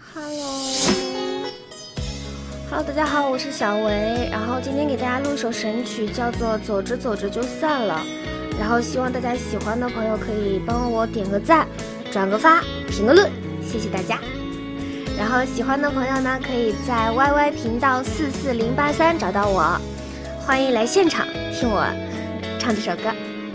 Hello， 大家好，我是小维。然后今天给大家录一首神曲，叫做《走着走着就散了》。然后希望大家喜欢的朋友可以帮我点个赞、转个发、评个论，谢谢大家。然后喜欢的朋友呢，可以在 YY 频道44083找到我，欢迎来现场听我唱这首歌。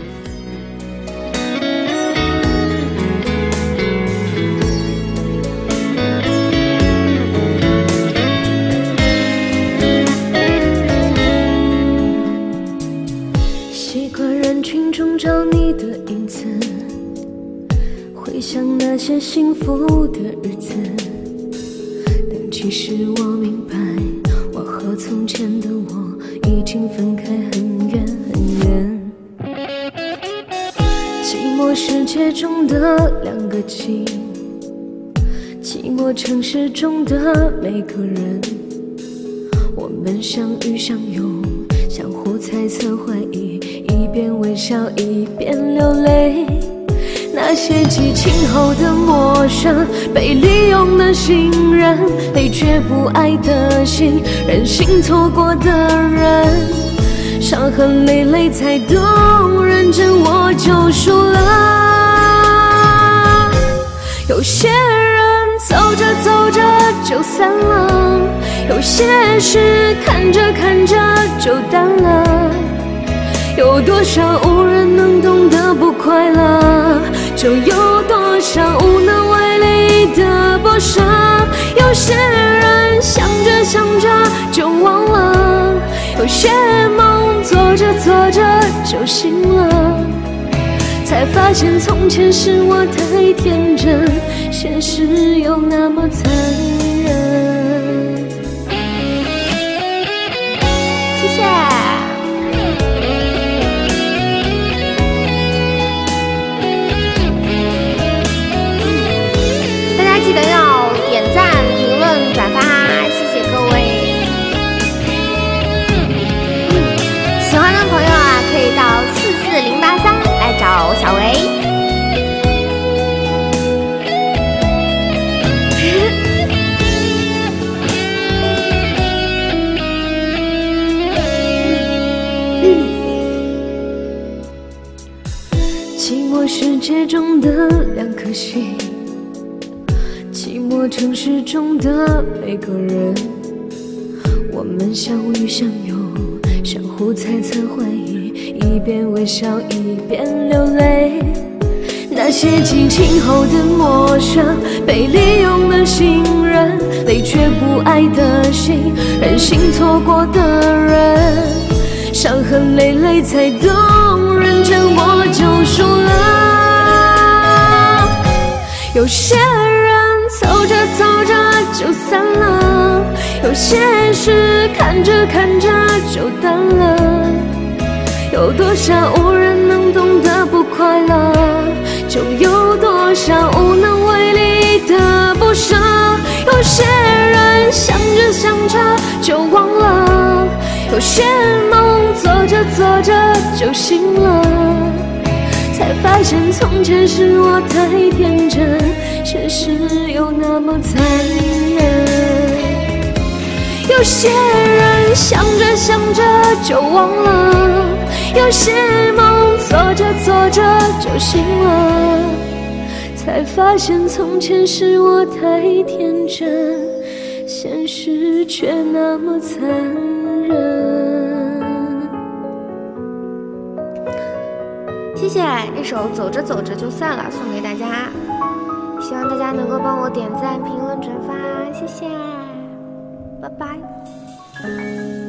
习惯人群中找你的影子，回想那些幸福的日子。但其实我明白，我和从前的我已经分开很远很远。寂寞世界中的两个情，寂寞城市中的每个人，我们相遇相拥，相互猜测怀疑，一边微笑一边流泪。那些激情后的陌生，被利用的信任，被却不爱的心，任性错过的人，伤痕累累才懂，认真我就输了。有些人走着走着就散了，有些事看着看着就淡了，有多少无人能懂得不快乐，就有多少无能为力的不舍。有些人想着想着就忘了，有些梦做着做着就醒了，才发现从前是我太天真，现实又那么残忍。 谢谢。记得要点赞、评论、转发，谢谢各位。喜欢的朋友啊，可以到44083来找小维。 寂寞世界中的两颗心，寂寞城市中的每个人，我们相遇相拥，相互猜测怀疑，一边微笑一边流泪。那些激情后的陌生，被利用的信任，被却不爱的心，任性错过的人，伤痕累累才懂，认真我就输了。有些人走着走着就散了，有些事看着看着就淡了，有多少无人能懂得不快乐，就有多少无能为力的不舍。有些人想着想着就忘了，有些梦做着做着就醒了，才发现从前是我太天真，现实又那么残忍。有些人想着想着就忘了，有些梦做着做着就醒了，才发现从前是我太天真，现实却那么残忍。 谢谢这首《走着走着就散了》送给大家，希望大家能够帮我点赞、评论、转发，谢谢，拜拜。